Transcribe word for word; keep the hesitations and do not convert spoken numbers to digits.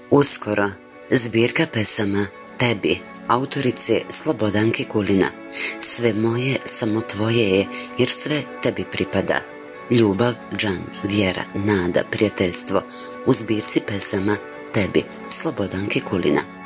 Uskoro, zbirka pesama Tebi, autorice Slobodanke Kulina. Sve moje, samo tvoje je, jer sve tebi pripada. Ljubav, džan, vjera, nada, prijateljstvo u zbirci pesama Tebi, Slobodanke Kulina.